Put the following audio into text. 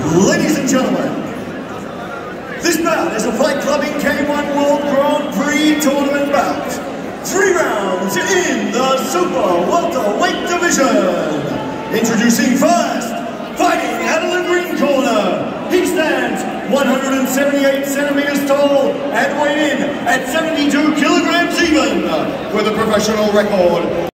Ladies and gentlemen, this bout is a Fight Clubbing K1 World Grand Prix Tournament bout. 3 rounds in the Super Welterweight division. Introducing first, fighting out of the green corner. He stands 178 centimeters tall and weighed in at 72 kilograms even, with a professional record